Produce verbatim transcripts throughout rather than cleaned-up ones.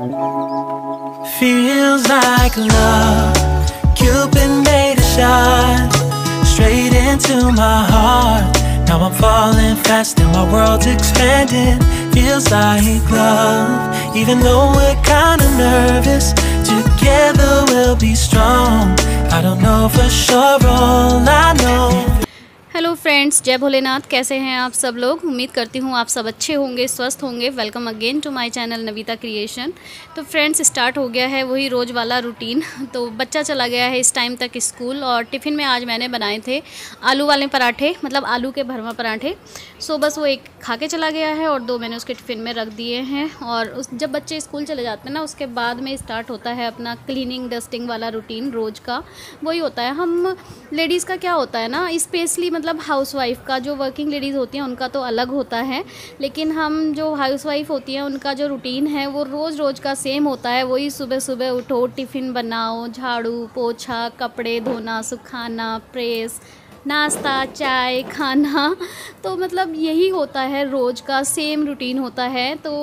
Feels like love, Cupid made a shot straight into my heart. Now I'm falling fast and my world's expanding. Feels like love, even though we're kinda nervous. Together we'll be strong. I don't know for sure, all I know. Hello friends, जय भोलेनाथ। कैसे हैं आप सब लोग? उम्मीद करती हूँ आप सब अच्छे होंगे, स्वस्थ होंगे। Welcome again to my channel Navita creation. तो फ्रेंड्स, स्टार्ट हो गया है वही रोज़ वाला रूटीन। तो बच्चा चला गया है इस टाइम तक स्कूल, और टिफ़िन में आज मैंने बनाए थे आलू वाले पराठे, मतलब आलू के भरवा पराठे। सो बस वो एक खा के चला गया है और दो मैंने उसके टिफ़िन में रख दिए हैं। और उस जब बच्चे स्कूल चले जाते हैं ना, उसके बाद में स्टार्ट होता है अपना क्लीनिंग डस्टिंग वाला रूटीन रोज़ का। वही होता है। हम लेडीज़ का क्या होता है ना, स्पेशली मतलब हाउसवाइफ का, जो वर्किंग लेडीज़ होती हैं उनका तो अलग होता है, लेकिन हम जो हाउसवाइफ होती हैं उनका जो रूटीन है वो रोज़ रोज़ का सेम होता है। वही सुबह सुबह उठो, टिफ़िन बनाओ, झाड़ू पोछा, कपड़े धोना, सुखाना, प्रेस, नाश्ता, चाय, खाना। तो मतलब यही होता है, रोज़ का सेम रूटीन होता है। तो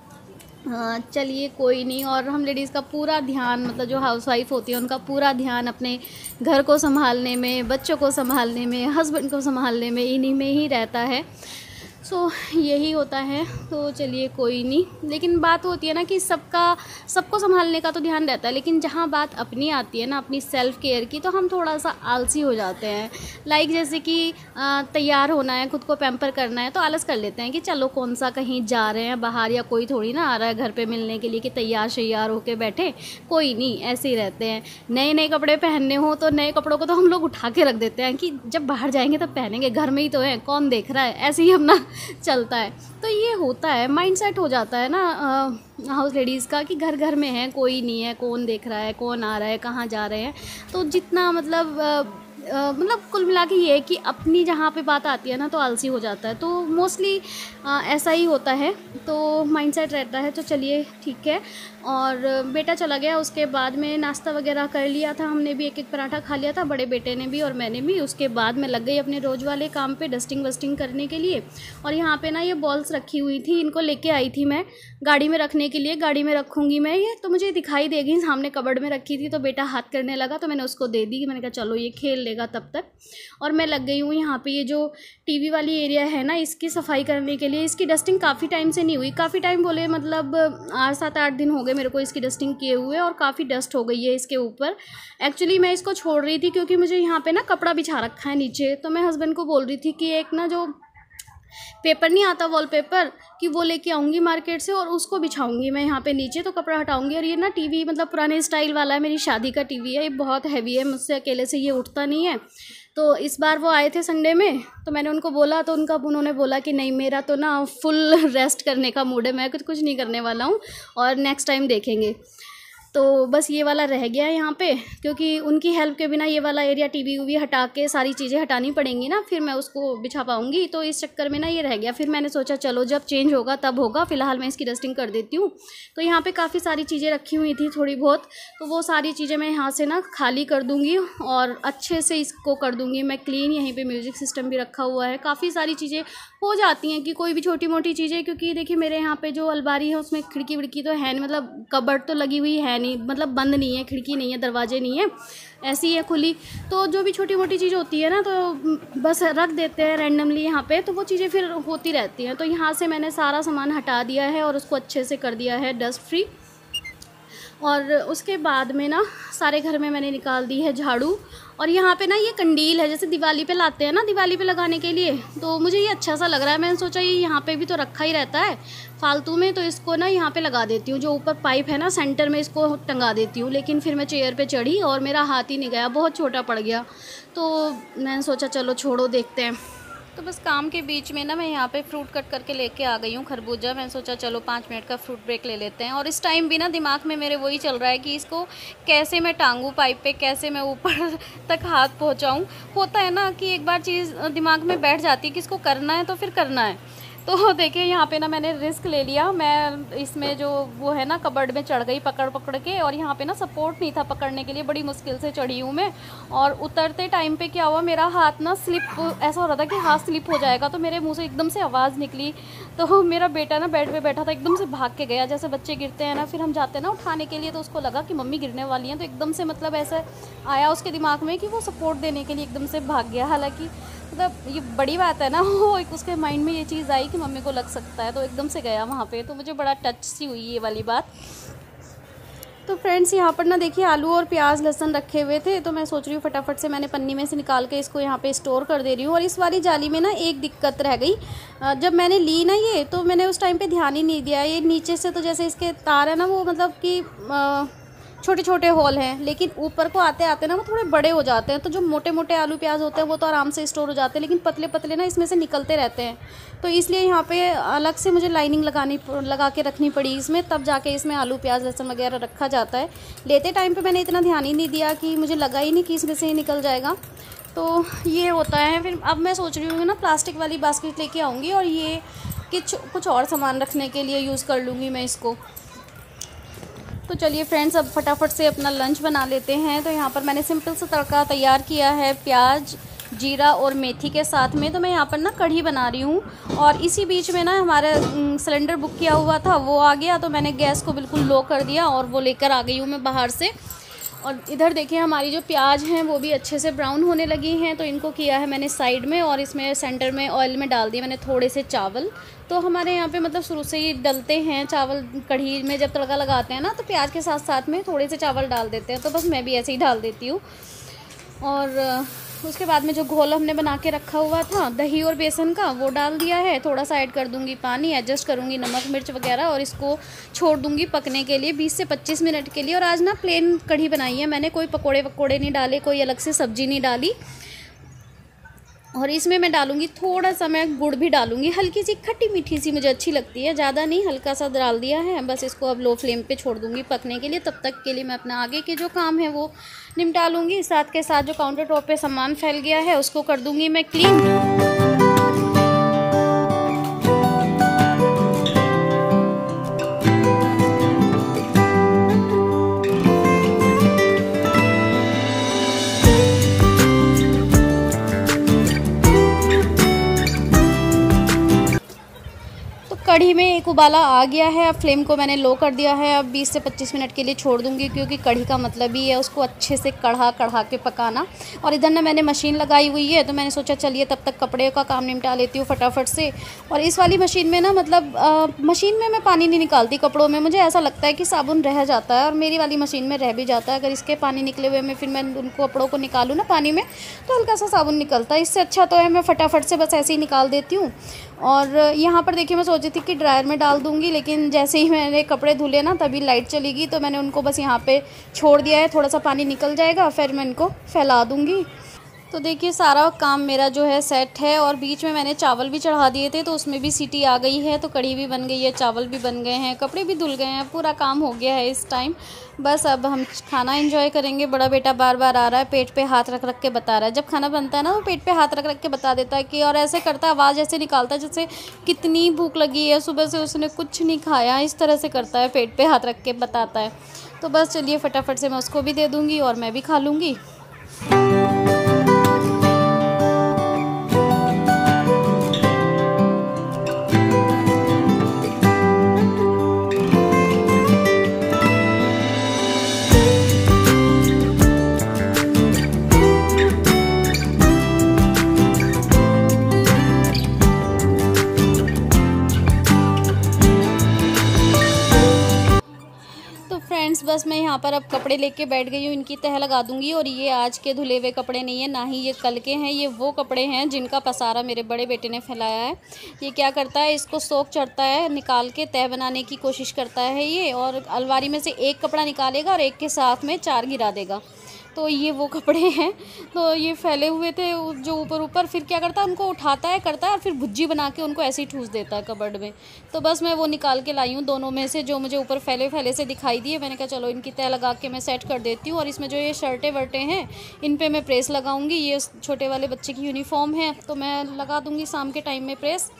हाँ, चलिए कोई नहीं। और हम लेडीज़ का पूरा ध्यान, मतलब जो हाउसवाइफ होती है उनका पूरा ध्यान अपने घर को संभालने में, बच्चों को संभालने में, हस्बैंड को संभालने में, इन्हीं में ही रहता है। सो so, यही होता है। तो चलिए कोई नहीं। लेकिन बात होती है ना कि सबका सबको संभालने का तो ध्यान रहता है, लेकिन जहाँ बात अपनी आती है ना, अपनी सेल्फ़ केयर की, तो हम थोड़ा सा आलसी हो जाते हैं। लाइक जैसे कि तैयार होना है, खुद को पैम्पर करना है, तो आलस कर लेते हैं कि चलो कौन सा कहीं जा रहे हैं बाहर, या कोई थोड़ी ना आ रहा है घर पे मिलने के लिए कि तैयार शैयार होके बैठे। कोई नहीं, ऐसे ही रहते हैं। नए नए कपड़े पहनने हो तो नए कपड़ों को तो हम लोग उठा के रख देते हैं कि जब बाहर जाएंगे तब पहनेंगे, घर में ही तो है, कौन देख रहा है, ऐसे ही अपना चलता है। तो ये होता है, माइंड सेट हो जाता है ना हाउस लेडीज़ का कि घर घर में है, कोई नहीं है, कौन देख रहा है, कौन आ रहा है, कहाँ जा रहे हैं। तो जितना मतलब आ, आ, मतलब कुल मिला के ये है कि अपनी जहाँ पे बात आती है ना तो आलसी हो जाता है। तो मोस्टली ऐसा ही होता है। तो माइंड सेट रहता है। तो चलिए ठीक है। और बेटा चला गया, उसके बाद में नाश्ता वगैरह कर लिया था हमने भी, एक एक पराठा खा लिया था, बड़े बेटे ने भी और मैंने भी। उसके बाद मैं लग गई अपने रोज़ वाले काम पे, डस्टिंग वस्टिंग करने के लिए। और यहाँ पे ना ये बॉल्स रखी हुई थी, इनको लेके आई थी मैं गाड़ी में रखने के लिए। गाड़ी में रखूँगी मैं ये, तो मुझे दिखाई देगी, सामने कबर्ड में रखी थी। तो बेटा हाथ करने लगा तो मैंने उसको दे दी। मैंने कहा चलो ये खेल लेगा तब तक। और मैं लग गई हूँ यहाँ पे, ये जो टीवी वाली एरिया है ना, इसकी सफाई करने के लिए। इसकी डस्टिंग काफ़ी टाइम से नहीं हुई, काफ़ी टाइम बोले मतलब आठ सात आठ दिन हो गए मेरे को इसकी डस्टिंग किए हुए, और काफ़ी डस्ट हो गई है इसके ऊपर। एक्चुअली मैं इसको छोड़ रही थी क्योंकि मुझे यहाँ पे ना कपड़ा बिछा रखा है नीचे। तो मैं हस्बैंड को बोल रही थी कि एक ना जो पेपर नहीं आता वॉलपेपर, कि वो लेके आऊँगी मार्केट से और उसको बिछाऊंगी मैं यहाँ पे नीचे, तो कपड़ा हटाऊंगी। और ये ना टीवी मतलब पुराने स्टाइल वाला है, मेरी शादी का टीवी है, ये बहुत हैवी है, मुझसे अकेले से ये उठता नहीं है। तो इस बार वो आए थे संडे में, तो मैंने उनको बोला, तो उनका उन्होंने बोला कि नहीं, मेरा तो ना फुल रेस्ट करने का मूड है, मैं कुछ कुछ नहीं करने वाला हूँ और नेक्स्ट टाइम देखेंगे। तो बस ये वाला रह गया है यहाँ पे, क्योंकि उनकी हेल्प के बिना ये वाला एरिया टीवी वीवी हटा के सारी चीज़ें हटानी पड़ेंगी ना, फिर मैं उसको बिछा पाऊँगी। तो इस चक्कर में ना ये रह गया। फिर मैंने सोचा चलो जब चेंज होगा तब होगा, फ़िलहाल मैं इसकी डस्टिंग कर देती हूँ। तो यहाँ पे काफ़ी सारी चीज़ें रखी हुई थी थोड़ी बहुत, तो वो सारी चीज़ें मैं यहाँ से ना खाली कर दूँगी और अच्छे से इसको कर दूँगी मैं क्लीन। यहीं पर म्यूज़िक सिस्टम भी रखा हुआ है, काफ़ी सारी चीज़ें हो जाती हैं कि कोई भी छोटी मोटी चीज़ें। क्योंकि देखिए मेरे यहाँ पे जो अलमारी है उसमें खिड़की विड़की तो है नहीं, मतलब कबर्ड तो लगी हुई है नहीं, मतलब बंद नहीं है, खिड़की नहीं है, दरवाजे नहीं है, ऐसी है खुली। तो जो भी छोटी मोटी चीज़ होती है ना, तो बस रख देते हैं रैंडमली यहाँ पे, तो वो चीज़ें फिर होती रहती हैं। तो यहाँ से मैंने सारा सामान हटा दिया है और उसको अच्छे से कर दिया है डस्ट फ्री। और उसके बाद में ना सारे घर में मैंने निकाल दी है झाड़ू। और यहाँ पे ना ये कंडील है, जैसे दिवाली पे लाते हैं ना, दिवाली पे लगाने के लिए, तो मुझे ये अच्छा सा लग रहा है। मैंने सोचा ये यहाँ पे भी तो रखा ही रहता है फालतू में, तो इसको ना यहाँ पे लगा देती हूँ। जो ऊपर पाइप है ना सेंटर में, इसको टंगा देती हूँ। लेकिन फिर मैं चेयर पे चढ़ी और मेरा हाथ ही नहीं गया, बहुत छोटा पड़ गया। तो मैंने सोचा चलो छोड़ो, देखते हैं। तो बस काम के बीच में ना मैं यहाँ पे फ्रूट कट करके लेके आ गई हूँ, खरबूजा। मैंने सोचा चलो पाँच मिनट का फ्रूट ब्रेक ले लेते हैं। और इस टाइम भी ना दिमाग में मेरे वही चल रहा है कि इसको कैसे मैं टांगूँ पाइप पे, कैसे मैं ऊपर तक हाथ पहुँचाऊँ। होता है ना कि एक बार चीज़ दिमाग में बैठ जाती है कि इसको करना है तो फिर करना है। तो देखिए यहाँ पे ना मैंने रिस्क ले लिया, मैं इसमें जो वो है ना कबर्ड में चढ़ गई पकड़ पकड़ के, और यहाँ पे ना सपोर्ट नहीं था पकड़ने के लिए, बड़ी मुश्किल से चढ़ी हूँ मैं। और उतरते टाइम पे क्या हुआ, मेरा हाथ ना स्लिप, ऐसा हो रहा था कि हाथ स्लिप हो जाएगा, तो मेरे मुँह से एकदम से आवाज़ निकली। तो मेरा बेटा ना बेड पे बैठा था, एकदम से भाग के गया, जैसे बच्चे गिरते हैं ना, फिर हम जाते हैं ना उठाने के लिए, तो उसको लगा कि मम्मी गिरने वाली हैं, तो एकदम से मतलब ऐसा आया उसके दिमाग में कि वो सपोर्ट देने के लिए एकदम से भाग गया। हालांकि मतलब ये बड़ी बात है ना, वो एक उसके माइंड में ये चीज़ आई कि मम्मी को लग सकता है, तो एकदम से गया वहाँ पे, तो मुझे बड़ा टच सी हुई ये वाली बात। तो फ्रेंड्स यहाँ पर ना देखिए आलू और प्याज लहसुन रखे हुए थे, तो मैं सोच रही हूँ फटाफट से मैंने पन्नी में से निकाल के इसको यहाँ पे स्टोर कर दे रही हूँ। और इस वाली जाली में ना एक दिक्कत रह गई, जब मैंने ली ना ये, तो मैंने उस टाइम पे ध्यान ही नहीं दिया, ये नीचे से तो जैसे इसके तार है ना वो मतलब कि छोटे छोटे होल हैं, लेकिन ऊपर को आते आते ना वो थोड़े बड़े हो जाते हैं, तो जो मोटे मोटे आलू प्याज होते हैं वो तो आराम से स्टोर हो जाते हैं, लेकिन पतले पतले ना इसमें से निकलते रहते हैं। तो इसलिए यहाँ पे अलग से मुझे लाइनिंग लगानी लगा के रखनी पड़ी इसमें, तब जाके इसमें आलू प्याज लहसुन वगैरह रखा जाता है। लेते टाइम पे मैंने इतना ध्यान ही नहीं दिया कि मुझे लगा ही नहीं कि इसमें से ही निकल जाएगा, तो ये होता है। फिर अब मैं सोच रही हूँ ना प्लास्टिक वाली बास्केट लेके आऊँगी, और ये कुछ कुछ और सामान रखने के लिए यूज़ कर लूँगी मैं इसको। तो चलिए फ्रेंड्स अब फटाफट से अपना लंच बना लेते हैं। तो यहाँ पर मैंने सिंपल सा तड़का तैयार किया है प्याज जीरा और मेथी के साथ में। तो मैं यहाँ पर ना कढ़ी बना रही हूँ, और इसी बीच में ना हमारा सिलेंडर बुक किया हुआ था वो आ गया, तो मैंने गैस को बिल्कुल लो कर दिया और वो लेकर आ गई हूँ मैं बाहर से। और इधर देखिए हमारी जो प्याज हैं वो भी अच्छे से ब्राउन होने लगी हैं, तो इनको किया है मैंने साइड में, और इसमें सेंटर में ऑयल में डाल दिए मैंने थोड़े से चावल। तो हमारे यहाँ पे मतलब शुरू से ही डलते हैं चावल, कढ़ी में जब तड़का लगाते हैं ना तो प्याज के साथ साथ में थोड़े से चावल डाल देते हैं, तो बस मैं भी ऐसे ही डाल देती हूँ। और उसके बाद में जो घोल हमने बना के रखा हुआ था दही और बेसन का वो डाल दिया है, थोड़ा सा ऐड कर दूंगी पानी, एडजस्ट करूंगी नमक मिर्च वगैरह, और इसको छोड़ दूंगी पकने के लिए बीस से पच्चीस मिनट के लिए। और आज ना प्लेन कढ़ी बनाई है मैंने, कोई पकोड़े वकोड़े नहीं डाले, कोई अलग से सब्जी नहीं डाली। और इसमें मैं डालूंगी थोड़ा सा, मैं गुड़ भी डालूंगी, हल्की सी खट्टी मीठी सी मुझे अच्छी लगती है, ज़्यादा नहीं, हल्का सा डाल दिया है। बस इसको अब लो फ्लेम पे छोड़ दूंगी पकने के लिए, तब तक के लिए मैं अपना आगे के जो काम है वो निपटा लूँगी। साथ के साथ जो काउंटर टॉप पे सामान फैल गया है उसको कर दूँगी मैं क्लीन। कढ़ी में एक उबाला आ गया है, अब फ्लेम को मैंने लो कर दिया है। अब बीस से पच्चीस मिनट के लिए छोड़ दूंगी, क्योंकि कढ़ी का मतलब ही है उसको अच्छे से कढ़ा कढ़ा के पकाना। और इधर ना मैंने मशीन लगाई हुई है, तो मैंने सोचा चलिए तब तक कपड़े का काम निपटा लेती हूँ फटाफट से। और इस वाली मशीन में ना मतलब आ, मशीन में मैं पानी नहीं निकालती कपड़ों में, मुझे ऐसा लगता है कि साबुन रह जाता है, और मेरी वाली मशीन में रह भी जाता है। अगर इसके पानी निकले हुए में फिर मैं उन कपड़ों को निकालूँ ना पानी में, तो हल्का सा साबुन निकलता है। इससे अच्छा तो है मैं फटाफट से बस ऐसे ही निकाल देती हूँ। और यहाँ पर देखिए मैं सोची थी कि ड्रायर में डाल दूँगी, लेकिन जैसे ही मैंने कपड़े धुले ना तभी लाइट चली गई, तो मैंने उनको बस यहाँ पे छोड़ दिया है, थोड़ा सा पानी निकल जाएगा फिर मैं इनको फैला दूँगी। तो देखिए सारा काम मेरा जो है सेट है, और बीच में मैंने चावल भी चढ़ा दिए थे, तो उसमें भी सीटी आ गई है, तो कढ़ी भी बन गई है, चावल भी बन गए हैं, कपड़े भी धुल गए हैं, पूरा काम हो गया है इस टाइम। बस अब हम खाना एंजॉय करेंगे। बड़ा बेटा बार बार आ रहा है, पेट पे हाथ रख रख के बता रहा है, जब खाना बनता है ना वो पेट पे हाथ रख रख के बता देता है कि, और ऐसे करता है, आवाज़ ऐसे निकालता है जैसे कितनी भूख लगी है, सुबह से उसने कुछ नहीं खाया, इस तरह से करता है, पेट पे हाथ रख के बताता है। तो बस चलिए फटाफट से मैं उसको भी दे दूँगी और मैं भी खा लूँगी। फ्रेंड्स बस मैं यहाँ पर अब कपड़े लेके बैठ गई हूँ, इनकी तह लगा दूंगी। और ये आज के धुले हुए कपड़े नहीं है, ना ही ये कल के हैं, ये वो कपड़े हैं जिनका पसारा मेरे बड़े बेटे ने फैलाया है। ये क्या करता है, इसको सोख चढ़ता है, निकाल के तह बनाने की कोशिश करता है ये, और अलमारी में से एक कपड़ा निकालेगा और एक के साथ में चार गिरा देगा। तो ये वो कपड़े हैं, तो ये फैले हुए थे जो ऊपर ऊपर, फिर क्या करता है उनको उठाता है करता है और फिर भुज्जी बना के उनको ऐसे ही ठूस देता है कबर्ड में। तो बस मैं वो निकाल के लाई हूँ दोनों में से, जो मुझे ऊपर फैले फैले से दिखाई दिए। मैंने कहा चलो इनकी तह लगा के मैं सेट कर देती हूँ। और इसमें जो ये शर्टें वर्टें हैं इन पर मैं प्रेस लगाऊँगी, ये छोटे वाले बच्चे की यूनिफॉर्म है तो मैं लगा दूँगी शाम के टाइम में प्रेस।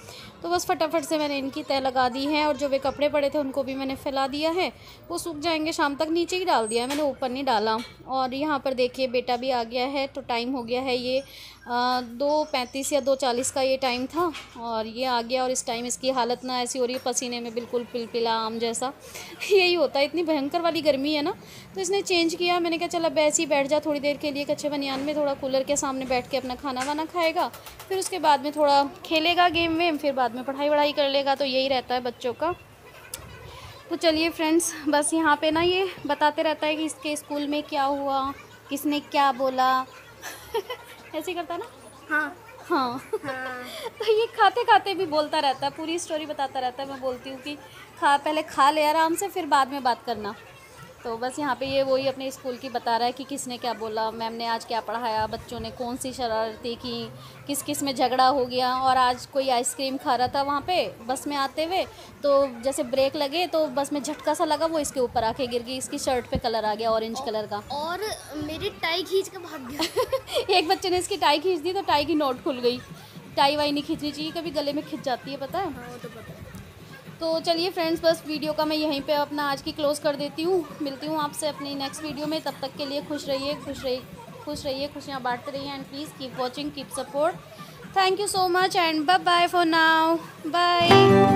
तो बस फटाफट से मैंने इनकी तय लगा दी है, और जो वे कपड़े पड़े थे उनको भी मैंने फैला दिया है, वो सूख जाएंगे शाम तक। नीचे ही डाल दिया है मैंने, ऊपर नहीं डाला। और यहाँ पर देखिए बेटा भी आ गया है, तो टाइम हो गया है ये दो पैंतीस या दो चालीस का ये टाइम था, और ये आ गया। और इस टाइम इसकी हालत ना ऐसी हो रही है, पसीने में बिल्कुल पिलपिला आम जैसा यही होता है, इतनी भयंकर वाली गर्मी है ना। तो इसने चेंज किया, मैंने कहा चल अब ऐसे ही बैठ जा थोड़ी देर के लिए कच्चे बनियान में, थोड़ा कूलर के सामने बैठ के अपना खाना वाना खाएगा, फिर उसके बाद में थोड़ा खेलेगा गेम वेम, फिर बाद में पढ़ाई वढ़ाई कर लेगा। तो यही रहता है बच्चों का। तो चलिए फ्रेंड्स, बस यहाँ पे ना ये बताते रहता है कि इसके स्कूल में क्या हुआ, किसने क्या बोला ऐसे ही करता है ना। हाँ हाँ, हाँ। तो ये खाते खाते भी बोलता रहता है, पूरी स्टोरी बताता रहता है। मैं बोलती हूँ कि खा पहले खा ले आराम से, फिर बाद में बात करना। तो बस यहाँ पे ये वही अपने स्कूल की बता रहा है कि किसने क्या बोला, मैम ने आज क्या पढ़ाया, बच्चों ने कौन सी शरारतें की, किस किस में झगड़ा हो गया। और आज कोई आइसक्रीम खा रहा था वहाँ पे बस में आते हुए, तो जैसे ब्रेक लगे तो बस में झटका सा लगा, वो इसके ऊपर आके गिर गई, इसकी शर्ट पे कलर आ गया ऑरेंज कलर का, और मेरी टाई खींच के भाग गया एक बच्चे ने इसकी टाई खींच दी तो टाई की नोट खुल गई। टाई वाई नहीं खींचनी चाहिए, कभी गले में खिंच जाती है, पता है। हाँ, तो पता है। तो चलिए फ्रेंड्स, बस वीडियो का मैं यहीं पे अपना आज की क्लोज़ कर देती हूँ। मिलती हूँ आपसे अपनी नेक्स्ट वीडियो में, तब तक के लिए खुश रहिए, खुश रहिए खुश रहिए खुशियाँ बांटते रहिए, and please keep watching, keep support. Thank you so much and bye bye for now, bye.